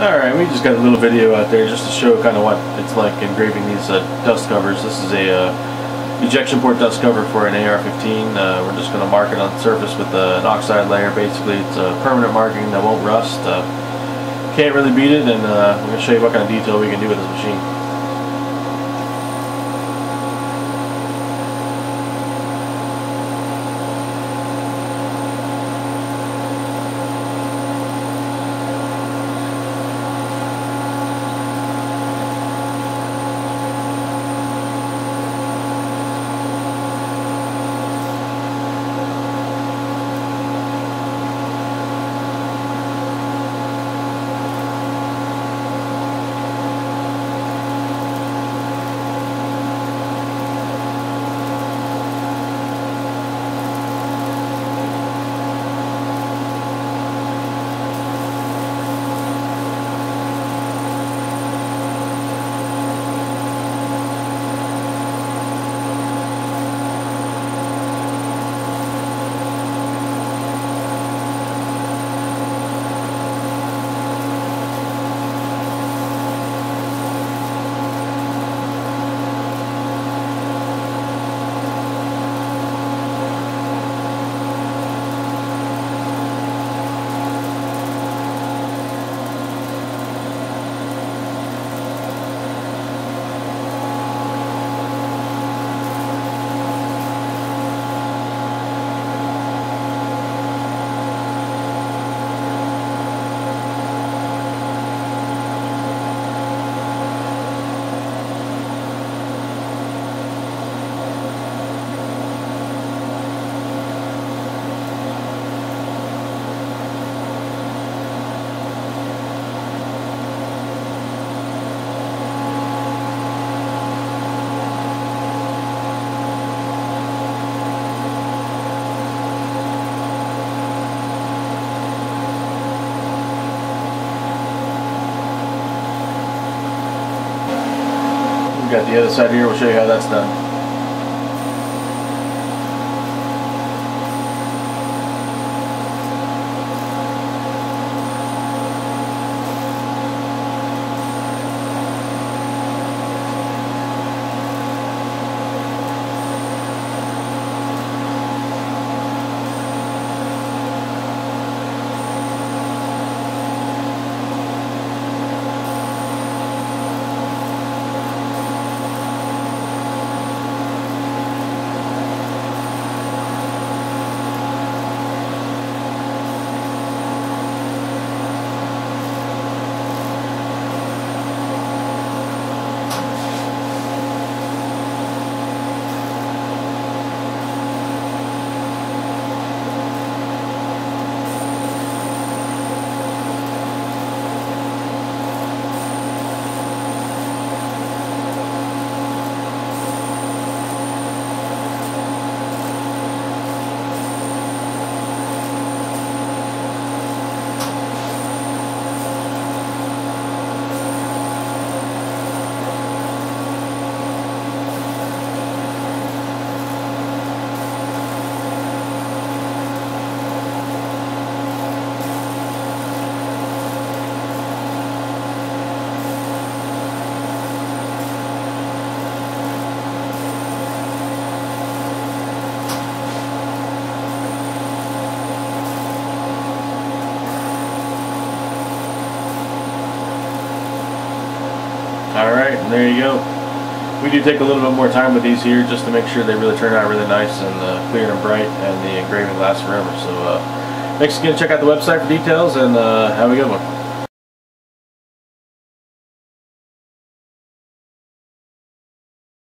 Alright, we just got a little video out there just to show kind of what it's like engraving these dust covers. This is a ejection port dust cover for an AR15. We're just going to mark it on the surface with an oxide layer. Basically, it's a permanent marking that won't rust. Can't really beat it, and we're going to show you what kind of detail we can do with this machine. Got the other side here, we'll show you how that's done. Alright, and there you go. We do take a little bit more time with these here just to make sure they really turn out really nice and clear and bright, and the engraving lasts forever. So, thanks again. Check out the website for details, and have a good one.